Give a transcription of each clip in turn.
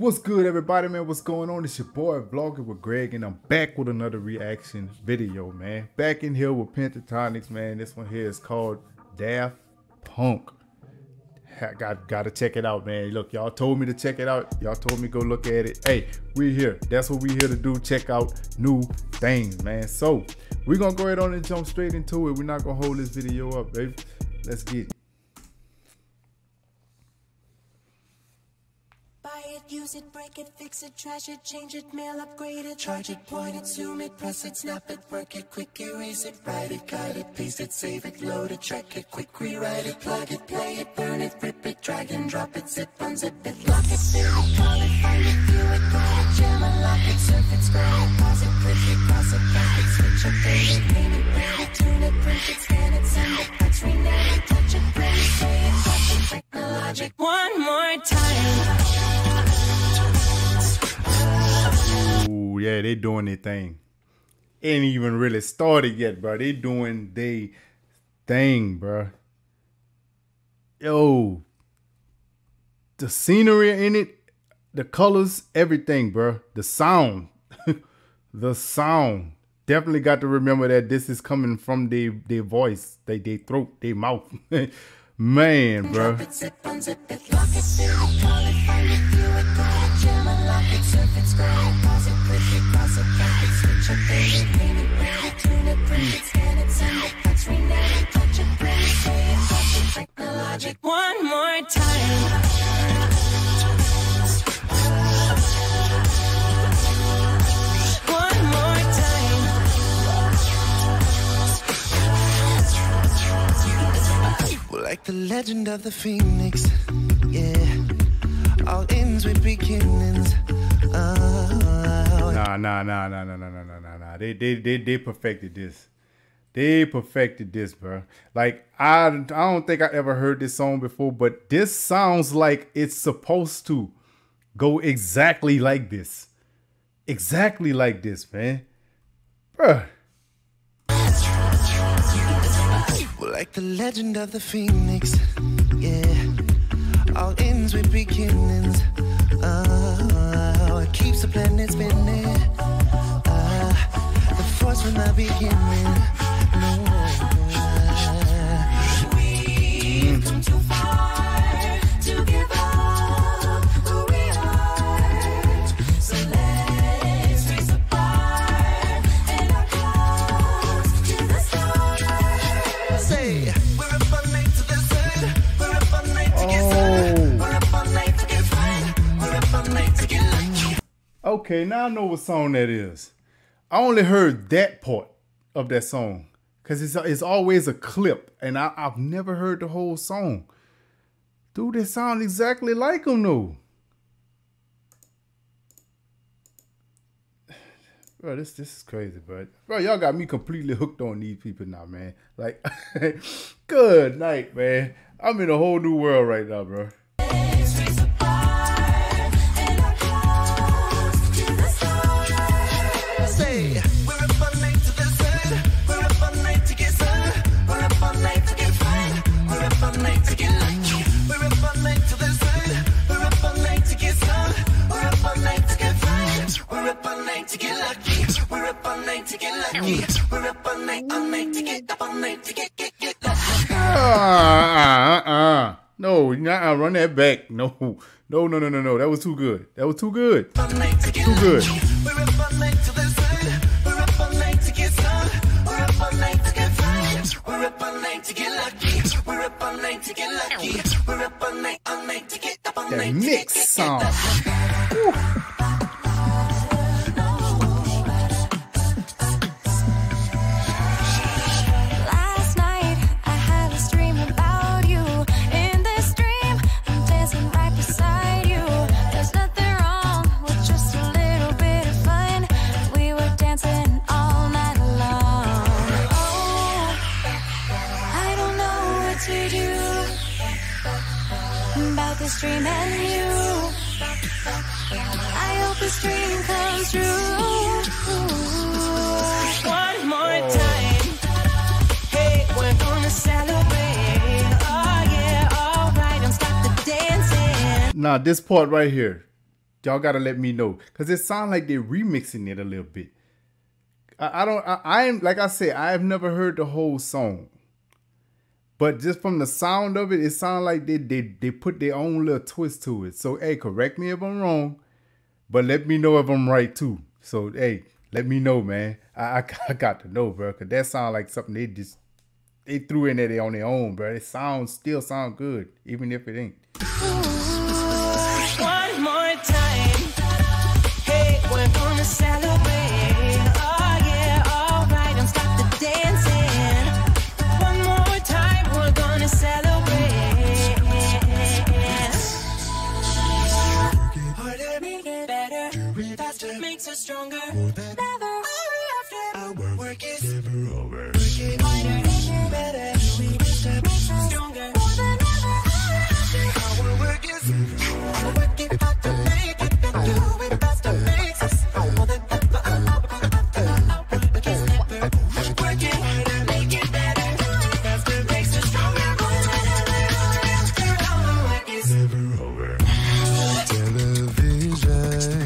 What's good, everybody, man? What's going on? It's your boy Vlogger with Greg, and I'm back with another reaction video, man. Back in here with Pentatonix, man. This one here is called Daft Punk. Gotta check it out, man. Look, y'all told me to check it out. Y'all told me go look at it. Hey, we here. That's what we here to do. Check out new things, man. So we're gonna go ahead on and jump straight into it. We're not gonna hold this video up, baby. Let's get it. Use it, break it, fix it, trash it, change it, mail, upgrade it, charge it, point it, zoom it, press it, snap it, work it, quick erase it, write it, guide it, paste it, save it, load it, track it, quick rewrite it, plug it, play it, burn it, rip it, drag and drop it, zip, unzip it, lock it, fill it, call it, find it, view it, grab it, jam it, lock it, surf it, scroll it, pause it, click it, cross it, back it, switch it, date it, name it, read it, tune it, print it, scan it, send it, fax, rename it, touch it, print it, say it, touch it, technologic, one more time. Ooh, yeah, they doing their thing. Ain't even really started yet, bro. They doing their thing, bro. Yo, the scenery in it, the colors, everything, bro. The sound, the sound. Definitely got to remember that this is coming from their voice, their throat, their mouth. Man, bro. One more time. One more time. Well, like the legend of the Phoenix, yeah. All ends with beginnings. Nah. They perfected this. They perfected this, bro. Like, I don't think I ever heard this song before, but this sounds like it's supposed to go exactly like this. Exactly like this, man. Bruh. Well, like the legend of the Phoenix, yeah. All ends with beginnings. It keeps the planet spinning. The force from the beginning. No. We've come too far to give up who we are. So let's raise the bar and our close to the stars. Say, we're up all night to the sun. We're up all night to get sun. We're up all night to get fun. We're up all night to get lucky. Okay, now I know what song that is. I only heard that part of that song because it's always a clip, and I've never heard the whole song. Dude, they sound exactly like them, though. Bro, this is crazy, bro. Bro, y'all got me completely hooked on these people now, man. Like, good night, man. I'm in a whole new world right now, bro. To get lucky, we're up all night to get lucky. We're up all night to get up all night to get lucky. No, run that back. No. That was too good. That was too good. Too good. We're up all night to the sun. We're up all night to get sun. We're up all night to get fun. We're up all night to get lucky. We're up all night to get lucky. We're up all night to get up all night to get mix song. About this dream and you, I hope this dream comes true. One more time, hey, we're gonna celebrate. Oh yeah, alright, and stop the dancing. Now this part right here, y'all gotta let me know, cause it sounds like they're remixing it a little bit. I am, like I said, I have never heard the whole song, but just from the sound of it, it sounds like they put their own little twist to it. So hey, correct me if I'm wrong, but let me know if I'm right too. So hey, let me know, man. I got to know, bro, cause that sounds like something they threw in there on their own, bro. It still sound good, even if it ain't. One more time. Hey, we're gonna celebrate. Oh yeah, alright, and stop the dancing. One more time, we're gonna celebrate. Harder, make it better. Faster makes us stronger. Never after. Work is never over. Work it harder, better. Stronger. More than ever after. Our work is work it hard to make it better. Do it faster makes us more than ever. Work is never over. Work it harder, make it better. Do it faster makes us stronger. More than ever after. Our work is never over. Television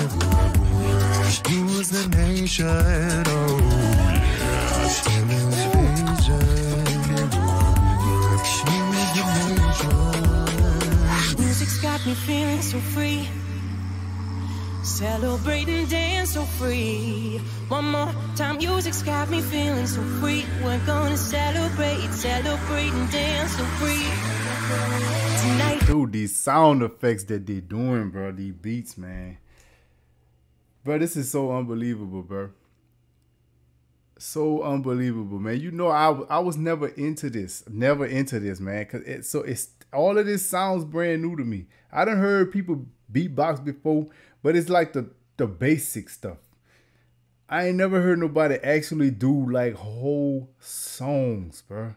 rules the nation. Oh yeah, television rules the nation. Music's got me feeling so free. Celebrate and dance so free. One more time, music's got me feeling so free. We're gonna celebrate and dance so free. Tonight. Dude, these sound effects that they doing, bro, these beats, man. Bro, this is so unbelievable, bro. So unbelievable, man. You know, I was never into this, man, cause it's all of this sounds brand new to me. I done heard people beatbox before, but it's like the basic stuff. I ain't never heard nobody actually do like whole songs, bro.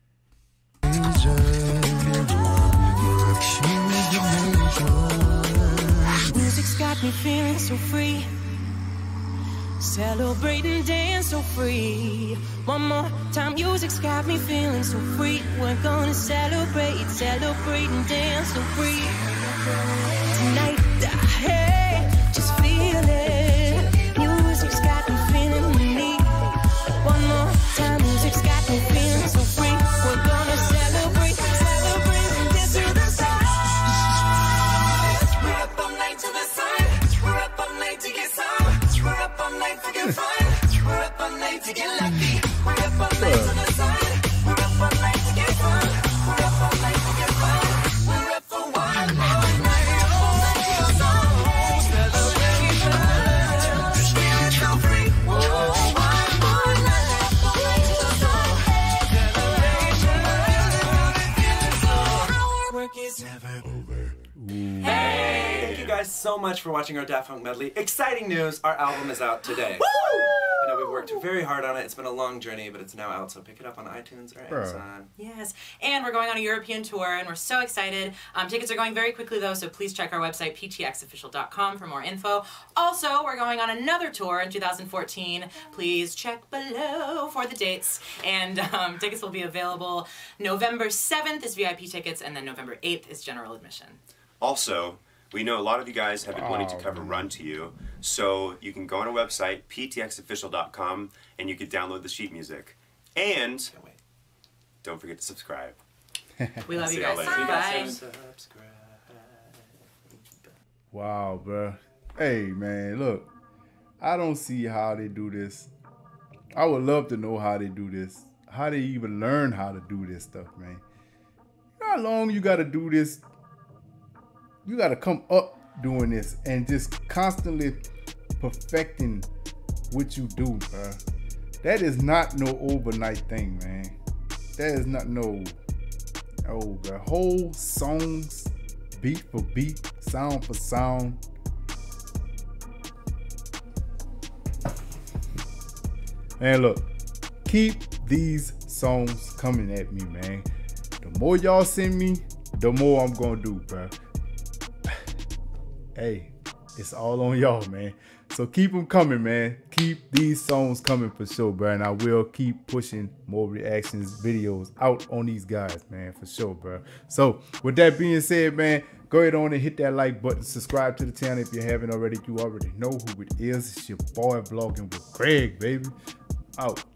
Music's got me feeling so free. Celebrate and dance so free. One more time, music's got me feeling so free. We're gonna celebrate and dance so free. Tonight, hey, just feel it. Music's got me feeling me. One more time, music's got me feeling so free. We're gonna celebrate and dance to the sun. We're up all night to the sun. We're up all night to get some. We're up all night to get fun. We're up all night to get lucky. We're up all night to the sun. We're up all night to get fun. We're up all night to get fun. We're up for one more night. All night to the sun. Celebration. Feeling so free. Whoa, one more night. All night to the sun. Celebration. Feeling so our work is never over. Hey! Thank you guys so much for watching our Daft Punk medley. Exciting news, our album is out today. I know we've worked very hard on it. It's been a long journey, but it's now out, so pick it up on iTunes or Amazon. Yes, and we're going on a European tour, and we're so excited. Tickets are going very quickly, though, so please check our website, ptxofficial.com, for more info. Also, we're going on another tour in 2014. Please check below for the dates. And tickets will be available November 7th is VIP tickets, and then November 8th is general admission. Also, we know a lot of you guys have been wanting to cover Run to You, so you can go on our website, ptxofficial.com, and you can download the sheet music. And don't forget to subscribe. We love you See y'all guys. later. Bye. Subscribe. Wow, bro. Hey, man, look. I don't see how they do this. I would love to know how they do this. How they even learn how to do this stuff, man. You know how long you got to do this? You got to come up doing this and just constantly perfecting what you do, bro. That is not no overnight thing, man. That is not no, bro. Whole songs, beat for beat, sound for sound. And look, keep these songs coming at me, man. The more y'all send me, the more I'm gonna do, bro. Hey, it's all on y'all, man. So keep them coming, man. Keep these songs coming for sure, bro. And I will keep pushing more reactions videos out on these guys, man, for sure, bro. So with that being said, man, Go ahead on and hit that like button. Subscribe to the channel if you haven't already. You already know who it is. It's your boy vlogging with Greg, baby. Out.